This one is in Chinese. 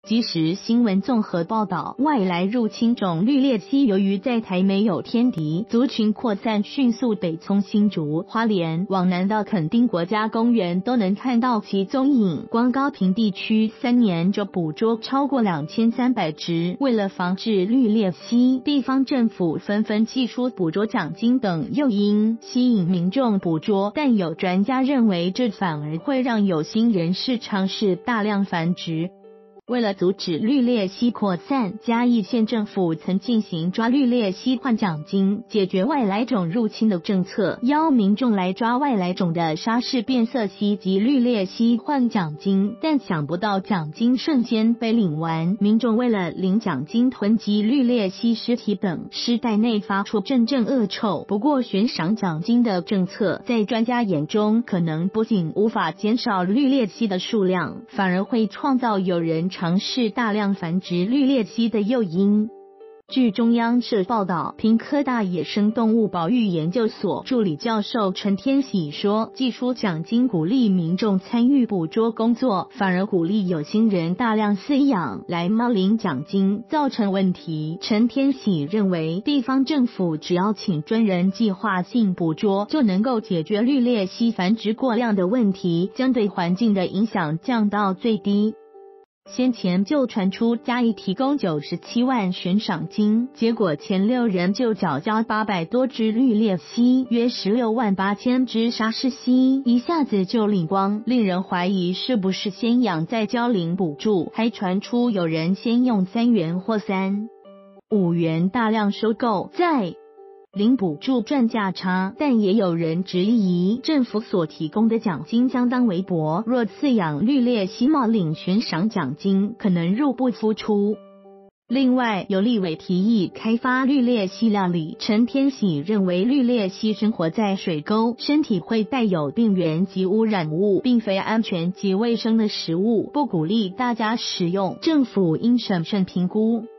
即时新闻综合报道，外来入侵种绿鬣蜥由于在台没有天敌，族群扩散迅速，北从新竹、花莲往南到垦丁国家公园都能看到其踪影。光高屏地区3年就捕捉超过2300只。为了防治绿鬣蜥，地方政府纷纷祭出捕捉奖金等诱因，吸引民众捕捉，但有专家认为这反而会让有心人士尝试大量繁殖。为了阻止绿鬣蜥扩散，嘉义县政府曾进行抓绿鬣蜥换奖金、解决外来种入侵的政策，邀民众来抓外来种的沙氏变色蜥及绿鬣蜥换奖金，但想不到奖金瞬间被领完，民众为了领奖金囤积绿鬣蜥尸体等，尸袋内发出阵阵恶臭。不过悬赏奖金的政策在专家眼中，可能不仅无法减少绿鬣蜥的数量，反而会创造有人尝试大量繁殖绿鬣蜥的诱因。据中央社报道，屏科大野生动物保育研究所助理教授陈天喜说，祭出奖金鼓励民众参与捕捉工作，反而鼓励有心人大量饲养来猫领奖金，造成问题。陈天喜认为，地方政府只要请专人计划性捕捉，就能够解决绿鬣蜥繁殖过量的问题，将对环境的影响降到最低。先前就传出嘉义提供97万悬赏金，结果前6人就缴交800多只绿鬣蜥，约16万8千只沙氏蜥，一下子就领光，令人怀疑是不是先养再交领补助，还传出有人先用3元或3、5元大量收购，再领补助赚价差，但也有人质疑政府所提供的奖金相当微薄，若饲养绿鬣蜥冒领悬赏奖金，可能入不敷出。另外，有立委提议开发绿鬣蜥料理，陈天喜认为绿鬣蜥生活在水沟，身体会带有病原及污染物，并非安全及卫生的食物，不鼓励大家食用，政府应审慎评估。